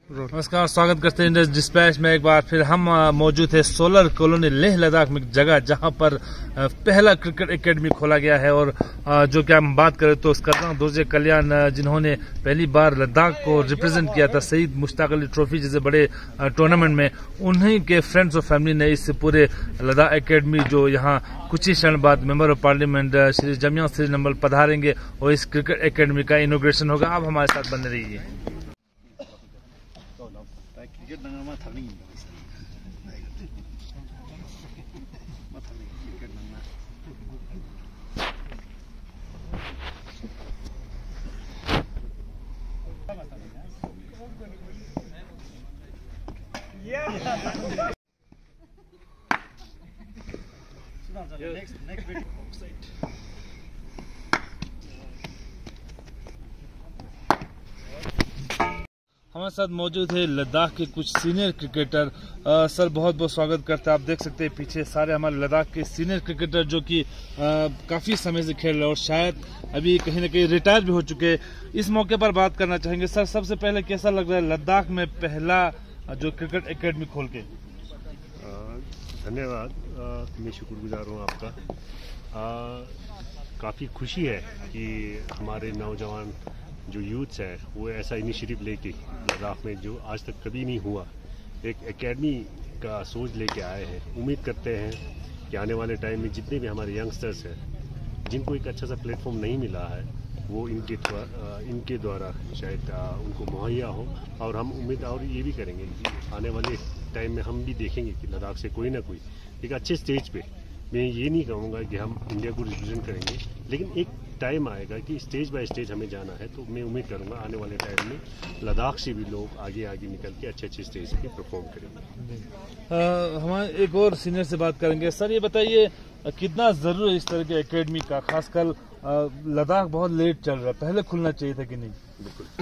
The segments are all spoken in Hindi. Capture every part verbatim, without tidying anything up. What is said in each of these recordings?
नमस्कार, स्वागत करते हैं इंडियन डिस्पैच में। एक बार फिर हम मौजूद है सोलर कॉलोनी लेह लद्दाख में, जगह जहां पर पहला क्रिकेट एकेडमी खोला गया है। और जो कि हम बात करें तो स्कर्दंग दोरजे कल्याण, जिन्होंने पहली बार लद्दाख को रिप्रेजेंट किया था सईद मुश्ताक अली ट्रॉफी जैसे बड़े टूर्नामेंट में, उन्हीं के फ्रेंड्स और फैमिली ने इस पूरे लद्दाख एकेडमी, जो यहाँ कुछ ही क्षण बाद member of parliament Shri Jamyang Shri Namgyal पधारेंगे और इस क्रिकेट एकेडमी का इनॉग्रेशन होगा। आप हमारे साथ बने रहिए। हमारे साथ मौजूद है लद्दाख के कुछ सीनियर क्रिकेटर। आ, सर बहुत बहुत स्वागत करते हैं। आप देख सकते हैं पीछे सारे हमारे लद्दाख के सीनियर क्रिकेटर जो कि काफी समय से खेल रहे हैं और शायद अभी कहीं ना कहीं रिटायर भी हो चुके हैं। इस मौके पर बात करना चाहेंगे। सर सबसे पहले कैसा लग रहा है लद्दाख में पहला जो क्रिकेट एकेडमी खोल के? धन्यवाद, मैं शुक्रगुजार हूँ आपका। काफ़ी खुशी है कि हमारे नौजवान जो यूथ्स है वो ऐसा इनिशिएटिव लेके लद्दाख में, जो आज तक कभी नहीं हुआ, एक एकेडमी का सोच लेके आए हैं। उम्मीद करते हैं कि आने वाले टाइम में जितने भी हमारे यंगस्टर्स हैं जिनको एक अच्छा सा प्लेटफॉर्म नहीं मिला है, वो इनके द्वारा इनके द्वारा शायद उनको मुहैया हो। और हम उम्मीद और ये भी करेंगे कि आने वाले टाइम में हम भी देखेंगे कि लद्दाख से कोई ना कोई एक अच्छे स्टेज पे, मैं ये नहीं कहूँगा कि हम इंडिया को रिप्रेजेंट करेंगे, लेकिन एक टाइम आएगा कि स्टेज बाय स्टेज हमें जाना है। तो मैं उम्मीद करूँगा आने वाले टाइम में लद्दाख से भी लोग आगे आगे निकल के अच्छे अच्छे स्टेज पे परफॉर्म करेंगे। हमारे एक और सीनियर से बात करेंगे। सर ये बताइए कितना जरूरी है इस तरह के एकेडमी का, खासकर लद्दाख बहुत लेट चल रहा है, पहले खुलना चाहिए था कि नहीं? बिल्कुल,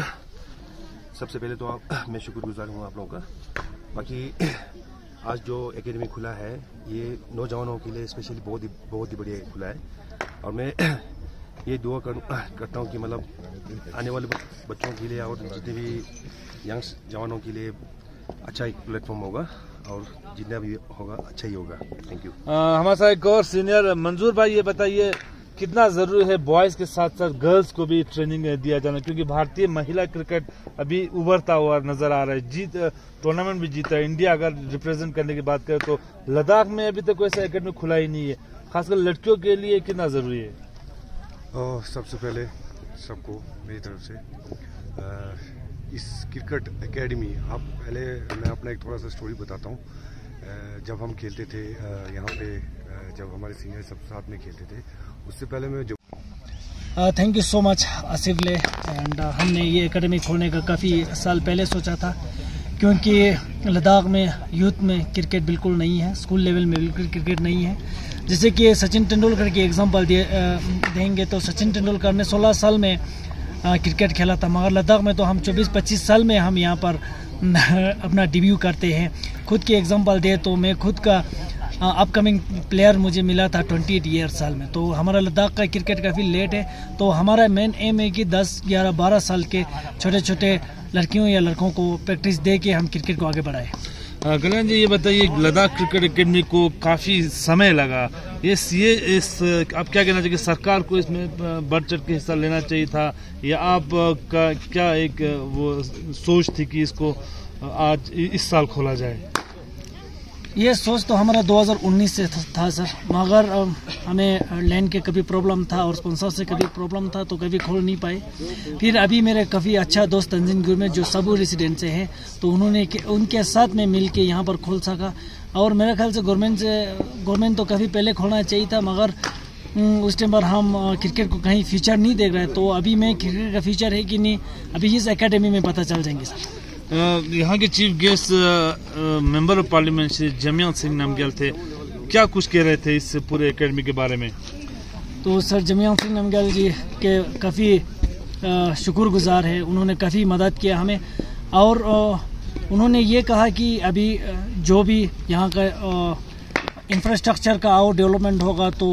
सबसे पहले तो आप मैं शुक्रगुजार हूँ आप लोगों का। बाकी आज जो एकेडमी खुला है ये नौजवानों के लिए स्पेशली बहुत ही बहुत ही बढ़िया खुला है। और मैं ये दुआ कर, करता हूँ कि मतलब आने वाले बच्चों के लिए और जितने भी यंग्स जवानों के लिए अच्छा एक प्लेटफॉर्म होगा और जितना भी होगा अच्छा ही होगा। Thank you. हमारे साथ एक और सीनियर मंजूर भाई, ये बताइए कितना जरूरी है बॉयज के साथ साथ गर्ल्स को भी ट्रेनिंग दिया जाना, क्योंकि भारतीय महिला क्रिकेट अभी उभरता हुआ नजर आ रहा है। जीत टूर्नामेंट भी जीता है इंडिया। अगर रिप्रेजेंट करने की बात करें तो लद्दाख में अभी तक कोई ऐसा एकेडमी खुला ही नहीं है, खासकर लड़कियों के लिए कितना जरूरी है? और सबसे पहले सबको मेरी तरफ से आ, इस क्रिकेट एकेडमी, आप पहले मैं अपना एक थोड़ा सा स्टोरी बताता हूँ। जब हम खेलते थे यहाँ पे, जब हमारे सीनियर सब साथ में खेलते थे, उससे पहले मैं जो thank you so much Asif ले। एंड हमने ये एकेडमी खोलने का काफ़ी साल पहले सोचा था, क्योंकि लद्दाख में यूथ में क्रिकेट बिल्कुल नहीं है, स्कूल लेवल में बिल्कुल क्रिकेट नहीं है। जैसे कि सचिन तेंदुलकर की एग्जांपल दे देंगे तो सचिन तेंदुलकर ने सोलह साल में क्रिकेट खेला था, मगर लद्दाख में तो हम चौबीस पच्चीस साल में हम यहाँ पर अपना डेब्यू करते हैं। खुद की एग्जांपल दे तो मैं खुद का अपकमिंग प्लेयर मुझे मिला था अट्ठाईस ईयर साल में। तो हमारा लद्दाख का क्रिकेट काफ़ी लेट है। तो हमारा मेन एम है कि दस ग्यारह बारह साल के छोटे छोटे लड़कियों या लड़कों को प्रैक्टिस दे के हम क्रिकेट को आगे बढ़ाएं। कल्याण जी ये बताइए, लद्दाख क्रिकेट एकेडमी को काफ़ी समय लगा, ये ये इस आप क्या कहना चाहिए, सरकार को इसमें बढ़ चढ़ के हिस्सा लेना चाहिए था, या आप का क्या एक वो सोच थी कि इसको आज इस साल खोला जाए? ये सोच तो हमारा दो हज़ार उन्नीस से था सर, मगर हमें लैंड के कभी प्रॉब्लम था और स्पॉन्सर से कभी प्रॉब्लम था, तो कभी खोल नहीं पाए। फिर अभी मेरे काफ़ी अच्छा दोस्त तंजीम गुरमेत जो सबू रेसिडेंट से हैं, तो उन्होंने उनके साथ में मिल के यहाँ पर खोल सका। और मेरे ख्याल से गवर्नमेंट से गवर्नमेंट तो काफ़ी पहले खोलना चाहिए था, मगर उस टाइम पर हम क्रिकेट को कहीं फ्यूचर नहीं देख रहे। तो अभी मैं क्रिकेट का फ्यूचर है कि नहीं, अभी इस एकेडमी में पता चल जाएंगे सर। यहाँ के chief guest member of parliament Shri Jamyang Singh Namgyal थे, क्या कुछ कह रहे थे इस पूरे एकेडमी के बारे में? तो सर जमिया सिंह नामग्याल जी के काफ़ी शुक्रगुजार है, उन्होंने काफ़ी मदद किया हमें। और उन्होंने ये कहा कि अभी जो भी यहाँ का इंफ्रास्ट्रक्चर का और डेवलपमेंट होगा तो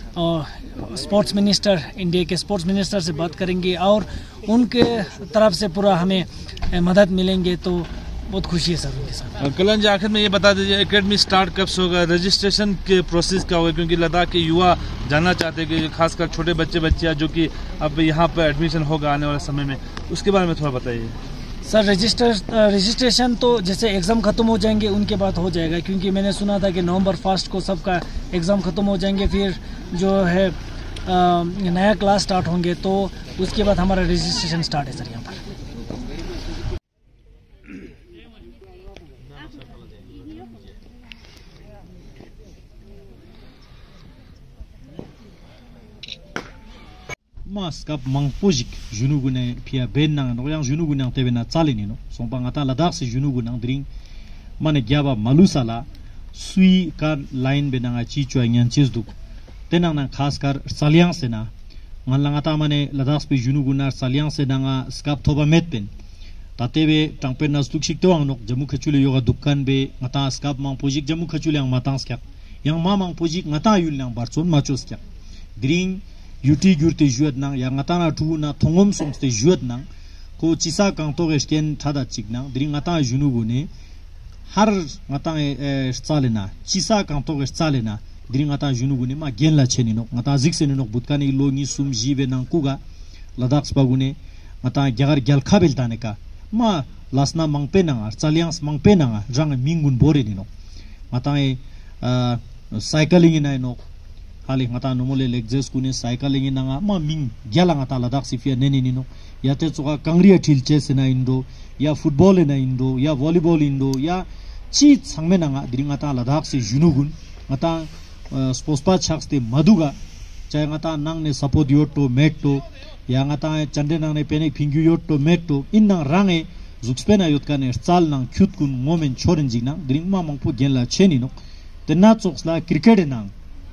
स्पोर्ट्स मिनिस्टर, इंडिया के स्पोर्ट्स मिनिस्टर से बात करेंगे और उनके तरफ से पूरा हमें मदद मिलेंगे। तो बहुत खुशी है सर उनके साथ। कल्याण जी, आखिर में ये बता दीजिए एकेडमी स्टार्ट कब से होगा, रजिस्ट्रेशन के प्रोसेस क्या होगा, क्योंकि लद्दाख के युवा जानना चाहते हैं कि खासकर छोटे बच्चे बच्चियाँ जो कि अब यहाँ पर एडमिशन होगा आने वाले समय में, उसके बारे में थोड़ा बताइए। सर रजिस्टर रजिस्ट्रेशन तो जैसे एग्ज़ाम ख़त्म हो जाएंगे उनके बाद हो जाएगा, क्योंकि मैंने सुना था कि नवंबर फर्स्ट को सबका एग्ज़ाम ख़त्म हो जाएंगे, फिर जो है आ, नया क्लास स्टार्ट होंगे, तो उसके बाद हमारा रजिस्ट्रेशन स्टार्ट है सर यहाँ पर। mas kap mangpojik junugune pia benang no yang junugunang tebena chalini no sompa ngata ladakh se junugunang dring mane gyaba malusala sui kan line benanga chi chwa nyan chisduk tenang na khas kar saliang sena ngalangata mane ladakh pe junugunar saliang senanga skap thoba metpen tatebe tangpen nastuk siktowang nok jamu khachule yoga dukkan be ngata skap mangpojik jamu khachule ang matang skap yang ma mangpojik ngata yul nang barchon machos kya dring yuti gyurte juat nang yang ngata na tu na thongom somste juat nang ko chisa kang to gesken thada chik nang dring ngata junugune har ngata e chalena chisa kang to ges chalena dring ngata junugune ma genla cheni no ngata zikseni no butkani longi sum jibe nang kuga ladakh spagune ngata gyagar gyal khabel taneka ma lasna mangpe nang chaliangs mangpe nang jang mingun bore ni no ngata e cycling ina no hali ngata nomole lexus kune cycling ina ma ming gyala ngata ladakh sifia neni ni no yate choka kangria thil chesena indo ya football ina indo ya volleyball indo ya chi changme nanga dring ngata ladakh se junugun ngata sports pa chakste maduga chai ngata nang ne support yotto mekto ya ngata chande nang ne pene phingyu yotto mekto inna range zukspena yotkane chal nang khyut kun moment chorenji nang dring ma mangpo genla cheni no tenna choksla cricket nang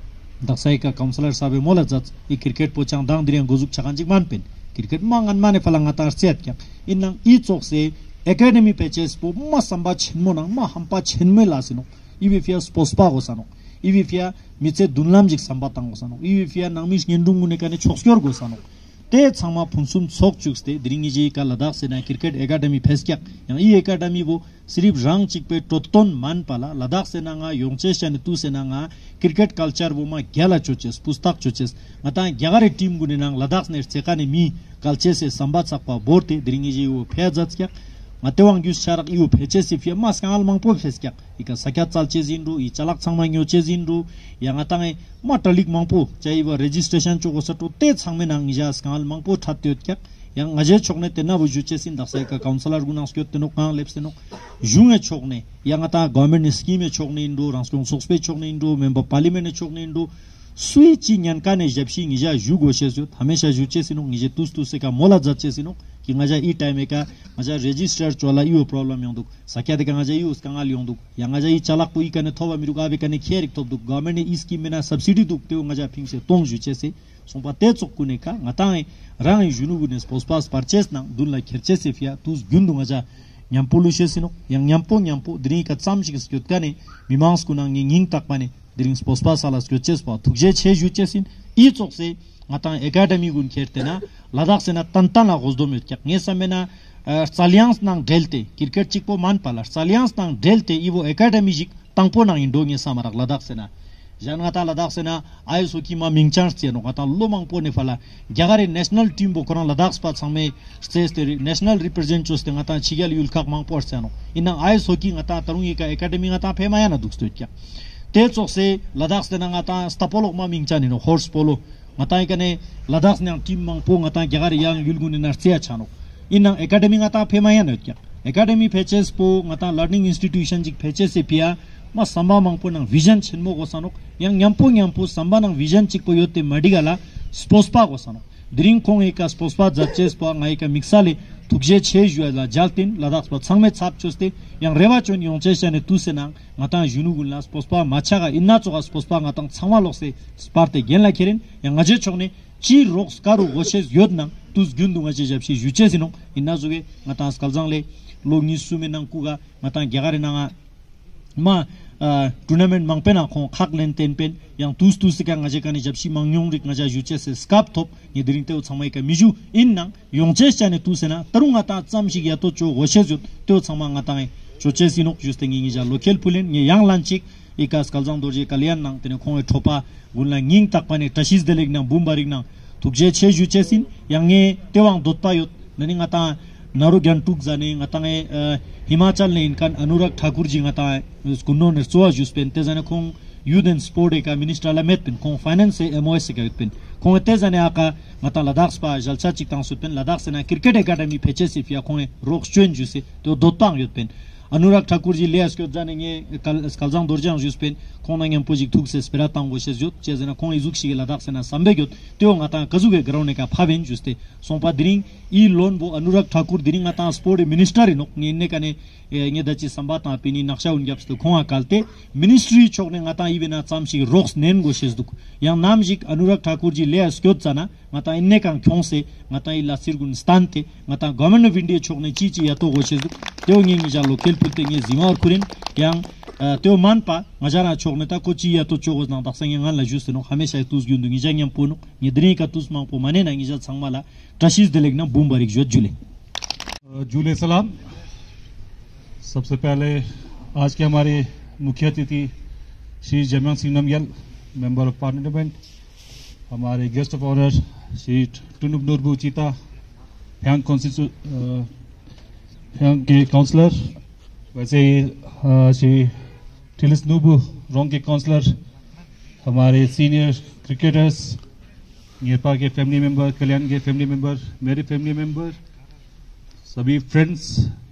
daksai ka counselor sabe mola jat i cricket pochang dang dring gozuk chakanjik manpen cricket mangan mane falanga tar chet kya inang i chokse academy patches po ma samba chinmo nang ma hampa chinme lasino ibi fia sports pa gosano ibi fia mitse dunlam jik samba tang gosano ibi fia nangmis ngendung ne kane chokskyor gosano te changma phumsum chok chukste dringi ji ka ladakh sena cricket academy pheskya yang i academy bo sirif rang chikpe toton man pala ladakh sena nga yongche chan tu sena nga cricket culture bo ma gyala choches pustak choches ngata gyagare team gune nang ladakh ne chekane mi culture se sambat sakpa borte dringi ji wo phejat kya matewang gyus charak iu pheche sifia mas kangal mangpo pheskya ika sakyat chalche jinru i chalak changmang yo che jinru yang atangai matalik mangpo chaiba registration choko sato te changme nang ijas kangal mangpo thatyot kyak yang ngaje chokne tena buju chesin daksai ka counselor gunang skyot teno kang lepseno junge chokne yang ata government scheme chokne indo rangskong sokspe chokne indo member parliament chokne indo sui chi nyan kane japsi ngija jugo chesut hamesha juche sino ngije tus tus ka mola jache sino ki ngaja i time ka ngaja register chola io problem yonduk sakya de ngaja i us kangal yonduk yang ngaja i chalak pui kane thoba miruga be kane kherik top duk government ne scheme mena subsidy duk te ngaja phingse tong juche se sompa te chokune ka ngata rang junu gunes pospas purchase na dunla kherche se fia tus gundu ngaja nyampulu sino yang nyampo nyampo dri ka chamchik skyot kane mimans kunang nging takmane dring pospas salas kyoches pa thukje che juchesin i chokse ngata academy gun khertena ladakh sena tantana gozdom kyak ngesamena salians nang delte cricket chikpo man pala salians nang delte ivo academy jik tangpo nang indonge samarak ladakh sena jan ngata ladakh sena aiso ki ma mingchang cheno ngata lomang po ne fala gyagare national team bo koran ladakh spa sangme state national represent choste ngata chigal yul khak mang por cheno ina aiso ki ngata tarungi ka academy ngata phemaya na duksto kya te chokse ladakh sena ngata stapolok ma mingchani no horse polo ngata kane ladakh nang team mang po ngata gyagare yang yulgun na sia chano inang academy ngata phemaya na kya academy phaches po ngata learning institution jik phaches se pia ma samba mang po nang vision chenmo gosanok yang nyampo nyampo samba nang vision chik po yote madigala spospa gosano dring khong eka spospa jaches po ngai ka mixale tukje che juala jaltin ladakh pa sangme chap choste yang rewa chon yongche sene tusenang ngata junugul las spospa machaga inna choga spospa ngata changwa lokse sparte genla keren yang ngaje chogne chi roks karu goshes yodnang tus gyundu ngaje japsi juche sino inna zoge ngata skaljangle logni sumenang kuga ngata gyagare nanga ma tournament mangpena khong khak len ten pen yang tus tus ka ngaje kani japsi mangyong rik ngaja juche se skap top ni dring te chamai ka miju in nang yongche chane tusena tarunga ta chamshi ya to cho goshe jut to chama nga ta chochesino juste ngi ja local pulin ni yang lanchik ikas kaljang dorje kalian nang tene khong thopa gunla nging takpane tashis deleg nang bumbarik nang tukje che juchesin yange tewang dotpa yot nani ngata naru gyan tuk jane ngata nge himachal ne inkan anurag thakur ji ngata kunno ne soa juspen te jane khong youth and sport ka minister la met pin khong finance mos ka pin khong te jane aka ngata ladakh spa jalsa chiktang supen ladakh sena cricket academy pheche sifia khong rox chuen juse to dotang yot pin अनुराग ठाकुर जी ले अस्को जानेंगे कल कलजांग दोरजांग जुस्पेन कोनांगेम प्रोजेक्ट थुक से स्पेरातांग गोशेस जुत चेजना कोन इजुक शिगे लदाख सेना संबेग्योत त्यो ngata kazuge ग्राउंड का फावेन जुस्ते सोंपा दिरिंग ई लोन बो अनुराग ठाकुर दिरिंग ngata स्पोर्ट मिनिस्टर नो ने कने nge dachi sambata pini naksha ungyap sto khonga kalte ministry chokne ngata ibena chamsi rox nen goshes duk yang namjik अनुराग ठाकुर जी ले अस्को chana ngata inne kan khongse ngata ila sirgun stante ngata government of india chokne chi chi yato goshes duk त्यो ngi ja local pulte nge zimar kurin yang त्यो manpa ngajara chokne ta ko chi yato chogos na daksang ngal la juste no hamesha tus gyundu ngi jangyam pono ngi dri ka tus mang po mane na ngi ja sangmala tashis delegna bumbarik jot jule जूले सलाम। सबसे पहले आज के हमारे मुख्य अतिथि Shri Jamyang Singh Namgyal member of parliament, हमारे गेस्ट ऑफ ऑनर श्री टुनुब नूरबू चीता हैंग कॉन्स्टिट्यू हैंग के काउंसलर, वैसे ही श्री टिलिस नूबू रोंग के काउंसलर, हमारे सीनियर क्रिकेटर्स, नेपा के फैमिली मेंबर, कल्याण के फैमिली मेंबर, मेरे फैमिली मेंबर, सभी फ्रेंड्स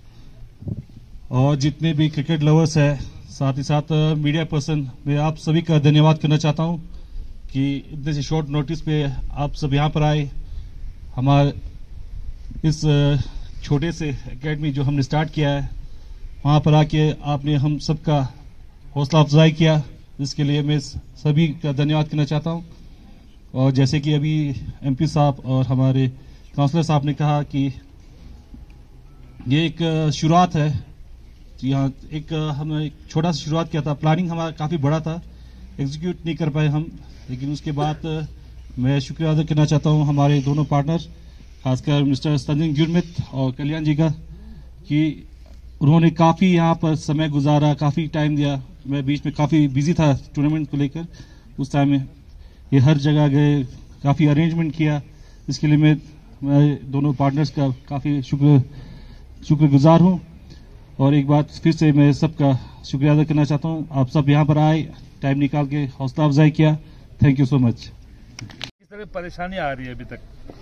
और जितने भी क्रिकेट लवर्स है, साथ ही साथ मीडिया पर्सन, मैं आप सभी का धन्यवाद करना चाहता हूं कि इतने से शॉर्ट नोटिस पे आप सब यहां पर आए। हमारे इस छोटे से एकेडमी जो हमने स्टार्ट किया है, वहां पर आके आपने हम सबका हौसला अफजाई किया, जिसके लिए मैं सभी का धन्यवाद करना चाहता हूं। और जैसे कि अभी एमपी साहब और हमारे काउंसलर साहब ने कहा कि ये एक शुरुआत है, यहाँ एक हमने एक छोटा सा शुरुआत किया था, प्लानिंग हमारा काफ़ी बड़ा था, एग्जीक्यूट नहीं कर पाए हम, लेकिन उसके बाद मैं शुक्रिया अदा करना चाहता हूँ हमारे दोनों पार्टनर, खासकर मिस्टर संजय गुरमित और कल्याण जी का, कि उन्होंने काफ़ी यहाँ पर समय गुजारा, काफ़ी टाइम दिया। मैं बीच में काफ़ी बिजी था टूर्नामेंट को लेकर, उस टाइम में ये हर जगह गए, काफ़ी अरेंजमेंट किया, इसके लिए मैं, मैं दोनों पार्टनर्स का काफ़ी शुक्र शुक्रगुजार हूं। और एक बार फिर से मैं सबका शुक्रिया अदा करना चाहता हूं, आप सब यहां पर आए, टाइम निकाल के हौसला अफजाई किया, थैंक यू सो मच। किस तरह परेशानी आ रही है अभी तक?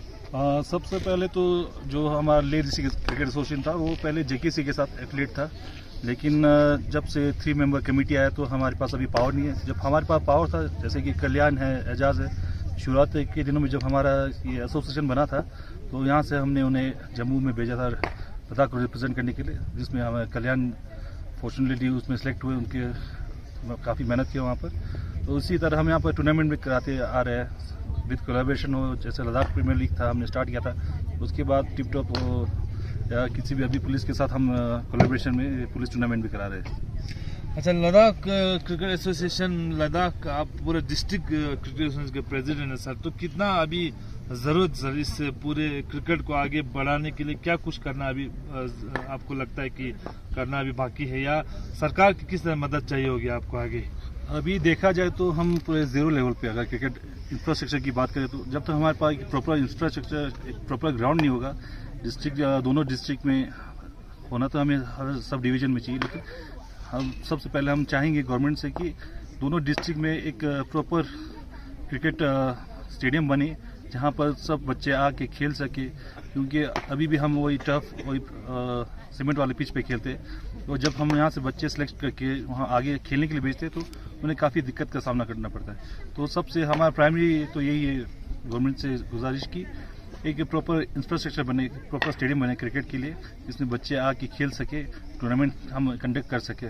आ, सबसे पहले तो जो हमारा ले डिस्ट्रिक्ट क्रिकेट एसोसिएशन था, वो पहले जेकेसी के साथ एफिलिएट था, लेकिन जब से थ्री मेंबर कमेटी आया तो हमारे पास अभी पावर नहीं है। जब हमारे पास पावर था, जैसे कि कल्याण है, एजाज है, शुरुआत के दिनों में जब हमारा ये एसोसिएशन बना था, तो यहाँ से हमने उन्हें जम्मू में भेजा था लद्दाख को रिप्रेजेंट करने के लिए, जिसमें हमें कल्याण फॉर्चुनेटली उसमें सेलेक्ट हुए, उनके काफ़ी मेहनत किया वहाँ पर। तो उसी तरह हम यहाँ पर टूर्नामेंट भी कराते आ रहे हैं विद कोलैबोरेशन हो, जैसे लद्दाख प्रीमियर लीग था, हमने स्टार्ट किया था, उसके बाद टिप टॉप हो या किसी भी अभी पुलिस के साथ हम कोलैबोरेशन में पुलिस टूर्नामेंट भी करा रहे हैं। अच्छा, लद्दाख क्रिकेट एसोसिएशन लद्दाख, आप पूरे डिस्ट्रिक्ट क्रिकेट एसोसिएशन के प्रेसिडेंट हैं सर, तो कितना अभी जरूरत सर इस पूरे क्रिकेट को आगे बढ़ाने के लिए क्या कुछ करना अभी आपको लगता है कि करना अभी बाकी है, या सरकार की किस तरह मदद चाहिए होगी आपको आगे? अभी देखा जाए तो हम पूरे जीरो लेवल पे अगर क्रिकेट इंफ्रास्ट्रक्चर की बात करें, तो जब तक हमारे पास एक प्रॉपर इंफ्रास्ट्रक्चर, एक प्रॉपर ग्राउंड नहीं होगा, डिस्ट्रिक्ट दोनों डिस्ट्रिक्ट में होना तो हमें हर सब डिवीजन में चाहिए, लेकिन हम सबसे पहले हम चाहेंगे गवर्नमेंट से कि दोनों डिस्ट्रिक्ट में एक प्रॉपर क्रिकेट स्टेडियम बने, जहाँ पर सब बच्चे आके खेल सके, क्योंकि अभी भी हम वही टफ, वही सीमेंट वाले पिच पे खेलते हैं, और जब हम यहाँ से बच्चे सेलेक्ट करके वहाँ आगे खेलने के लिए भेजते हैं तो उन्हें काफ़ी दिक्कत का सामना करना पड़ता है। तो सबसे हमारा प्राइमरी तो यही है गवर्नमेंट से गुजारिश की, एक प्रॉपर इंफ्रास्ट्रक्चर बने, प्रॉपर स्टेडियम बने क्रिकेट के लिए, जिसमें बच्चे आके खेल सके, टूर्नामेंट हम कंडक्ट कर सके।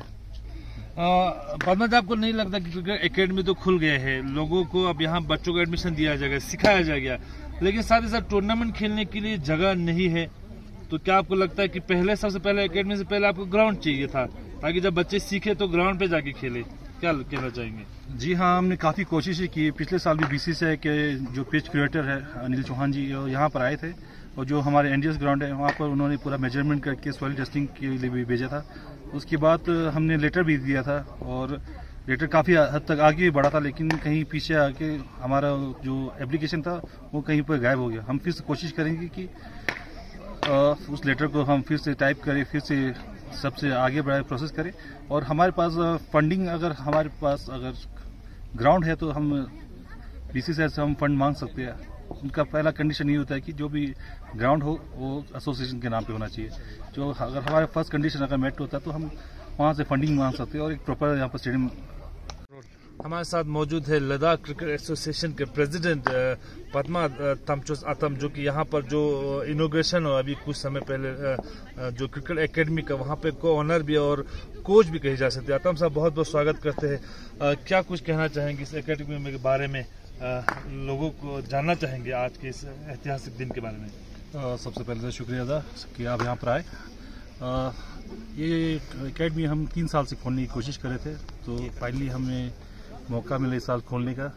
पद्मज, आपको नहीं लगता कि क्रिकेट एकेडमी तो खुल गए हैं, लोगों को अब यहाँ बच्चों को एडमिशन दिया जाएगा, सिखाया जाएगा, लेकिन साथ ही साथ टूर्नामेंट खेलने के लिए जगह नहीं है, तो क्या आपको लगता है कि पहले सबसे पहले एकेडमी से पहले आपको ग्राउंड चाहिए था, ताकि जब बच्चे सीखे तो ग्राउंड पे जाके खेले? क्या कहना चाहेंगे? जी हाँ, हमने काफ़ी कोशिश की, पिछले साल भी बीसीसीआई के जो पिच क्रिएटर है अनिल चौहान जी यहाँ पर आए थे, और जो हमारे एनडीएस ग्राउंड है वहाँ पर उन्होंने पूरा मेजरमेंट करके सॉइल टेस्टिंग के लिए भी भेजा था। उसके बाद हमने लेटर भी दिया था और लेटर काफ़ी हद तक आगे भी बढ़ा था, लेकिन कहीं पीछे आके हमारा जो एप्लीकेशन था वो कहीं पर गायब हो गया। हम फिर से कोशिश करेंगे कि आ, उस लेटर को हम फिर से टाइप करें, फिर से सबसे आगे बढ़ाए प्रोसेस करें। और हमारे पास फंडिंग, अगर हमारे पास अगर ग्राउंड है तो हम बीसीसीआई से हम फंड मांग सकते हैं। उनका पहला कंडीशन ये होता है कि जो भी ग्राउंड हो वो एसोसिएशन के नाम पे होना चाहिए। जो अगर हमारा फर्स्ट कंडीशन अगर मेट होता है तो हम वहाँ से फंडिंग मांग सकते हैं और एक प्रॉपर यहाँ पर स्टेडियम। हमारे साथ मौजूद है लद्दाख क्रिकेट एसोसिएशन के प्रेसिडेंट पद्मा तमचोस आतम, जो कि यहाँ पर जो इनोग्रेशन हो अभी कुछ समय पहले जो क्रिकेट एकेडमी का वहाँ पे को ऑनर भी और कोच भी कही जा सकती है। आतम साहब बहुत बहुत स्वागत करते हैं। क्या कुछ कहना चाहेंगे इस एकेडमी के बारे में, आ, लोगों को जानना चाहेंगे आज के इस ऐतिहासिक दिन के बारे में? आ, सबसे पहले तो शुक्रिया अदा कि आप यहाँ पर आए। आ, ये एकेडमी हम तीन साल से खोलने की कोशिश कर रहे थे, तो फाइनली हमें मौका मिला इस साल खोलने का।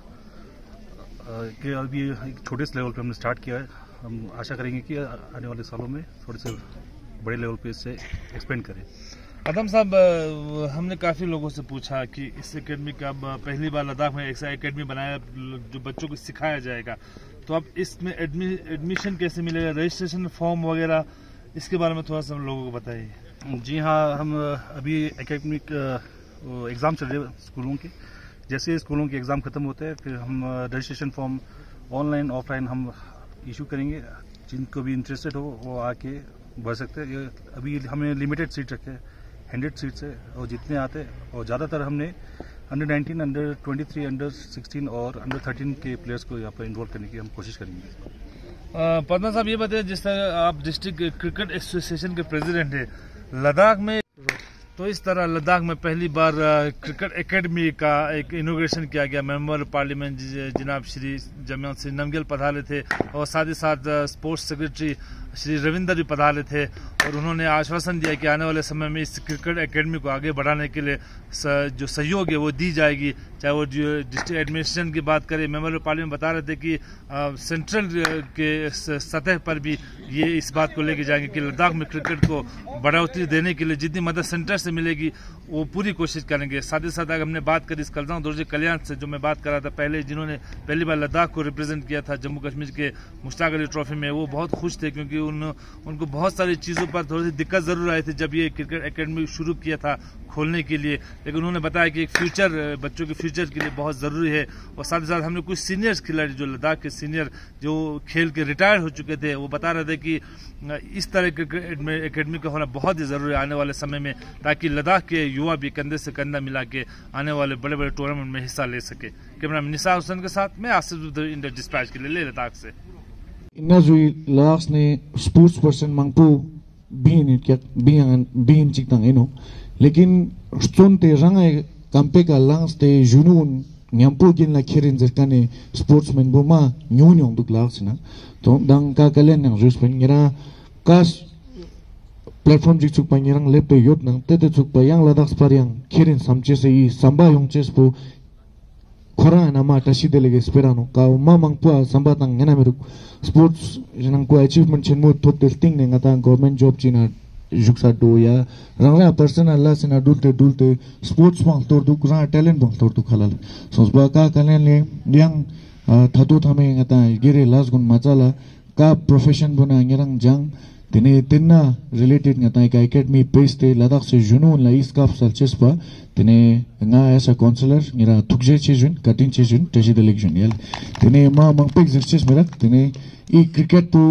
कि अभी एक छोटे से लेवल पे हमने स्टार्ट किया है। हम आशा करेंगे कि आने वाले सालों में थोड़े से बड़े लेवल पे इससे एक्सपेंड करें। आदम साहब, हमने काफ़ी लोगों से पूछा कि इस एकेडमी का पहली बार लद्दाख में ऐसा एकेडमी बनाया जो बच्चों को सिखाया जाएगा, तो अब इसमें एडमि, एडमिशन कैसे मिलेगा, रजिस्ट्रेशन फॉर्म वगैरह, इसके बारे में थोड़ा सा हम लोगों को बताइए। जी हाँ, हम अभी एकेडमिक एग्ज़ाम चल रहे हैं स्कूलों के। जैसे स्कूलों के एग्ज़ाम ख़त्म होते हैं फिर हम रजिस्ट्रेशन फॉर्म ऑनलाइन ऑफलाइन हम इशू करेंगे। जिनको भी इंटरेस्टेड हो वो आके भर सकते हैं। अभी हमने लिमिटेड सीट रखे हैं, हंड्रेड सीट्स है, और जितने आते हैं, और ज़्यादातर हमने under nineteen, under twenty three, under sixteen और अंडर थर्टीन के प्लेयर्स को यहाँ पर इन्वॉल्व करने की हम कोशिश करेंगे। पद्मा साहब, ये बताइए, जिस तरह आप डिस्ट्रिक्ट क्रिकेट एसोसिएशन के प्रेसिडेंट हैं लद्दाख में, तो इस तरह लद्दाख में पहली बार क्रिकेट एकेडमी का एक इनोग्रेशन किया गया। मेंबर पार्लियामेंट जनाब श्री जमयांग सिंह नमग्याल पधारे थे और साथ ही साथ स्पोर्ट्स सेक्रेटरी श्री रविंदर भी पधारे थे, और उन्होंने आश्वासन दिया कि आने वाले समय में इस क्रिकेट एकेडमी को आगे बढ़ाने के लिए जो सहयोग है वो दी जाएगी। चाहे वो डिस्ट्रिक्ट एडमिनिस्ट्रेशन की बात करें, मेंबर ऑफ पार्लियामेंट बता रहे थे कि सेंट्रल के सतह पर भी ये इस बात को लेके जाएंगे कि लद्दाख में क्रिकेट को बढ़ोतरी देने के लिए जितनी मदद सेंटर से मिलेगी वो पूरी कोशिश करेंगे। साथ ही साथ अगर हमने बात करी इस कलजां दोरजे कल्याण से, जो मैं बात कर रहा था पहले, जिन्होंने पहली बार लद्दाख को रिप्रेजेंट किया था जम्मू कश्मीर के मुश्ताक अली ट्रॉफी में, वो बहुत खुश थे क्योंकि उन उनको बहुत सारी चीज़ों पर थोड़ी सी दिक्कत जरूर आई थी जब ये क्रिकेट एकेडमी शुरू किया था खोलने के लिए, लेकिन उन्होंने बताया कि एक फ्यूचर, बच्चों के फ्यूचर के लिए बहुत ज़रूरी है। और साथ ही साथ हमने कुछ सीनियर्स खिलाड़ी जो लद्दाख के सीनियर जो खेल के रिटायर हो चुके थे, वो बता रहे थे कि इस तरह के एकेडमी का होना बहुत ही ज़रूरी है आने वाले समय में, ताकि लद्दाख के युवा भी कंधे से कंधा मिला के आने वाले बड़े बड़े टूर्नामेंट में हिस्सा ले सके। कैमरा मैन निसार हुसैन के साथ मैं आसिफ इंडिया डिस्पैच के लिए ले लद्दाख से। इन्ना जुई लद्दाख ने स्पोर्ट्स पर्सन मंगपू बीन क्या बीन बीन चिकतांग इनो, लेकिन स्टोनते रंगे कंपे का लांस ते जुनून न्याम्पू गिनला खेरिन जरकाने स्पोर्ट्समैन बुमा न्यून्यों दुक लांस ना, तो दंग का कलेन नंग जुस पेन गिरा कास प्लेटफॉर्म जिक चुक पांगिरंग लेप पे योट नंग तेते चुक पायांग लद्दाख स्पारियांग खेरिन समचे से ई संबा योंगचेस पो खोरा nama tashi delege sperano ka ma mangpua sambatang ngena meruk sports jenang ko achievement chenmo top testing ne ngata government job china juksa do ya rangla personal la sina dulte dulte sports mang tor du gra talent bang tor du khalal sosba ka kalen le yang thatu thame ngata gire las gun machala ka profession buna ngerang jang tene tenna related ngata ka academy page te ladakh se junun la iskaf salches pa tene nga as a counselor ngira thukje chejun katin chejun tashi election yel tene ma mangpek exercise merak tene I cricket to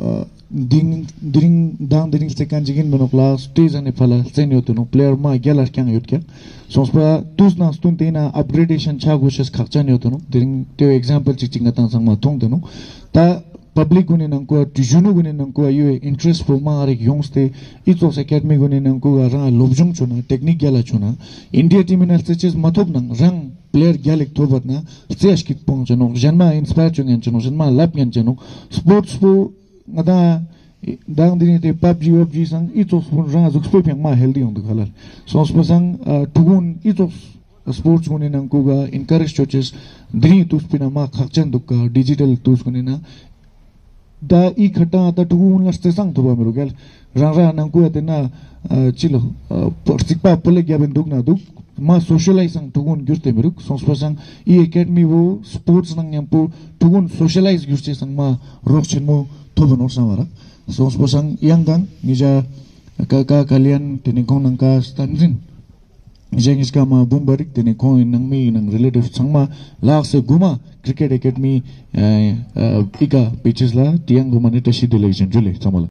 ding ding dang ding second jigin meno class stage ane phala senior to no player ma gelar kyang yot kya sonspa tus na stun tena upgradation cha gushes khakcha ne to no ding te example chichinga tang sang ma thong to no ta public gune nang ko tijunu gune nang ko ayu interest for ma arek yongste itos academy gune nang ko ra lobjung chuna technique gala chuna india team in stretches mathop nang rang player galek tobat na stage kit pong chano janma inspire chung chano janma lap ngan chano sports po ngada dang dini te pubg pubg sang itos pon ra zuk spe pyang ma healthy ong khala so sang tugun itos sports gune nang ko ga encourage churches dri tus pina ma khakchan dukka digital tus gune na da i khata da tugun laste sang to ba meru gel rang ra nang ku atena chilo sikpa pole gya ben duk na duk ma socialize ang tugun gyurte meru sons pasang i academy wo sports nang yampu tugun socialize gyurte sang ma rokchen mo to banor samara sons pasang yang gang nija ka ka kalian tenikong nang ka stanzin Jeng iska ma bumbarik tene coin nang mi nang relative sangma lak se guma cricket academy ika pitches la tiang guma ne tashi dele jule samala